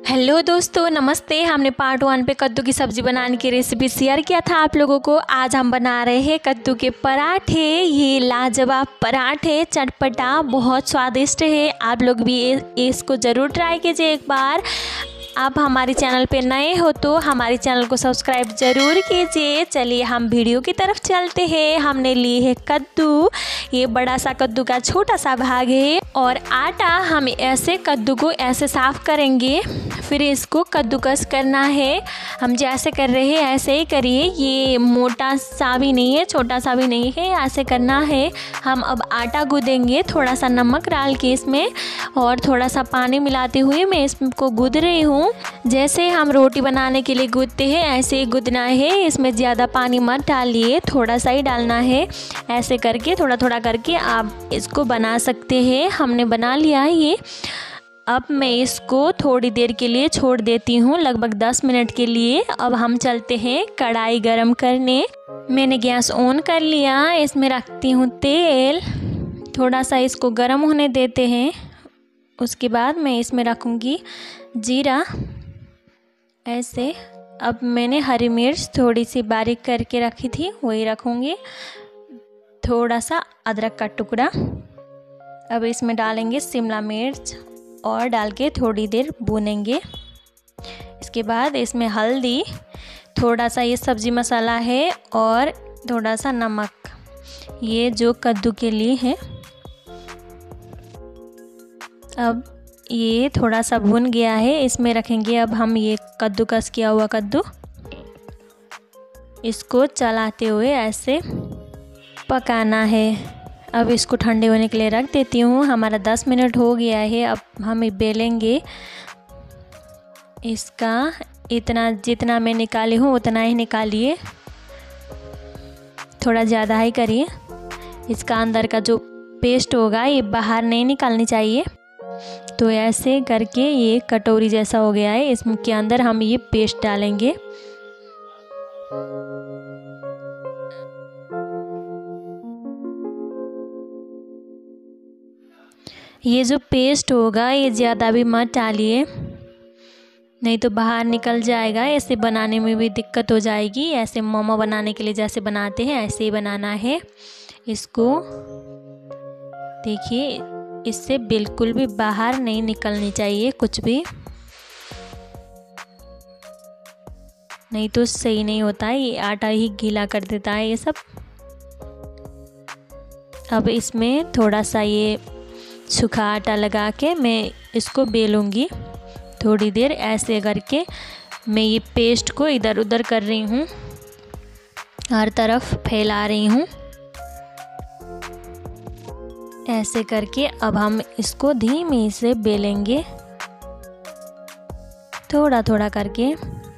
Hello दोस्तों, नमस्ते। हमने पार्ट 1 पे कद्दू की सब्ज़ी बनाने की रेसिपी शेयर किया था आप लोगों को। आज हम बना रहे हैं कद्दू के पराठे। ये लाजवाब पराठे चटपटा बहुत स्वादिष्ट है। आप लोग भी इसको ज़रूर ट्राई कीजिए एक बार। आप हमारे चैनल पे नए हो तो हमारे चैनल को सब्सक्राइब ज़रूर कीजिए। चलिए हम वीडियो की तरफ चलते हैं। हमने लिए है कद्दू। ये बड़ा सा कद्दू का छोटा सा भाग है और आटा हम ऐसे कद्दू को ऐसे साफ़ करेंगे, फिर इसको कद्दूकस करना है। हम जैसे कर रहे हैं ऐसे ही करिए। ये मोटा सा भी नहीं है, छोटा सा भी नहीं है, ऐसे करना है। हम अब आटा गूँदेंगे, थोड़ा सा नमक डाल के इसमें और थोड़ा सा पानी मिलाते हुए मैं इसको गूँध रही हूँ। जैसे हम रोटी बनाने के लिए गूँथते हैं ऐसे ही गूँथना है। इसमें ज़्यादा पानी मत डालिए, थोड़ा सा ही डालना है। ऐसे करके थोड़ा थोड़ा करके आप इसको बना सकते हैं। हमने बना लिया है ये। अब मैं इसको थोड़ी देर के लिए छोड़ देती हूँ, लगभग 10 मिनट के लिए। अब हम चलते हैं कढ़ाई गरम करने। मैंने गैस ऑन कर लिया, इसमें रखती हूँ तेल। थोड़ा सा इसको गरम होने देते हैं। उसके बाद मैं इसमें रखूँगी जीरा ऐसे। अब मैंने हरी मिर्च थोड़ी सी बारीक करके रखी थी, वही रखूँगी। थोड़ा सा अदरक का टुकड़ा। अब इसमें डालेंगे शिमला मिर्च और डाल के थोड़ी देर भूनेंगे। इसके बाद इसमें हल्दी, थोड़ा सा ये सब्ज़ी मसाला है और थोड़ा सा नमक, ये जो कद्दू के लिए है। अब ये थोड़ा सा भुन गया है, इसमें रखेंगे अब हम ये कद्दूकस किया हुआ कद्दू। इसको चलाते हुए ऐसे पकाना है। अब इसको ठंडे होने के लिए रख देती हूँ। हमारा 10 मिनट हो गया है। अब हम बेलेंगे इसका। इतना जितना मैं निकाली हूँ उतना ही निकालिए, थोड़ा ज़्यादा ही करिए। इसका अंदर का जो पेस्ट होगा ये बाहर नहीं निकालनी चाहिए। तो ऐसे करके ये कटोरी जैसा हो गया है। इसके अंदर हम ये पेस्ट डालेंगे। ये जो पेस्ट होगा ये ज़्यादा भी मत डालिए, नहीं तो बाहर निकल जाएगा। ऐसे बनाने में भी दिक्कत हो जाएगी। ऐसे मोमो बनाने के लिए जैसे बनाते हैं ऐसे ही बनाना है इसको। देखिए, इससे बिल्कुल भी बाहर नहीं निकलनी चाहिए कुछ भी, नहीं तो सही नहीं होता है। ये आटा ही गीला कर देता है ये सब। अब इसमें थोड़ा सा ये सूखा आटा लगा के मैं इसको बेलूँगी थोड़ी देर। ऐसे करके मैं ये पेस्ट को इधर उधर कर रही हूँ, हर तरफ फैला रही हूँ ऐसे करके। अब हम इसको धीमे से बेलेंगे थोड़ा थोड़ा करके।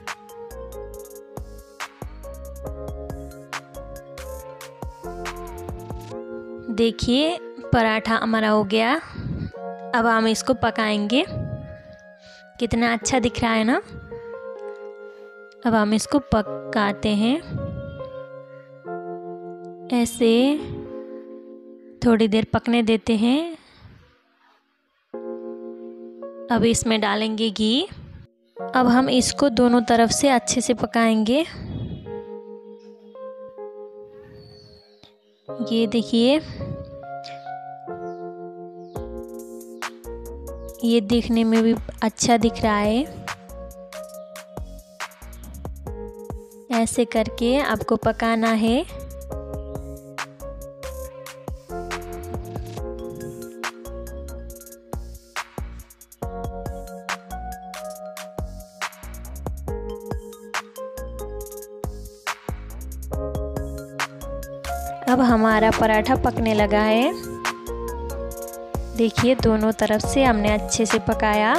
देखिए पराठा हमारा हो गया। अब हम इसको पकाएंगे। कितना अच्छा दिख रहा है ना। अब हम इसको पकाते हैं ऐसे, थोड़ी देर पकने देते हैं। अब इसमें डालेंगे घी। अब हम इसको दोनों तरफ से अच्छे से पकाएंगे। ये देखिए, ये देखने में भी अच्छा दिख रहा है। ऐसे करके आपको पकाना है। अब हमारा पराठा पकने लगा है। देखिए दोनों तरफ से हमने अच्छे से पकाया।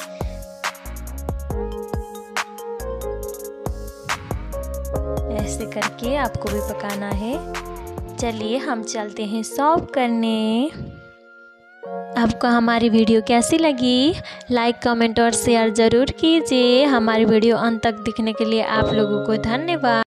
ऐसे करके आपको भी पकाना है। चलिए हम चलते हैं सर्व करने। आपको हमारी वीडियो कैसी लगी? लाइक, कमेंट और शेयर ज़रूर कीजिए। हमारी वीडियो अंत तक देखने के लिए आप लोगों को धन्यवाद।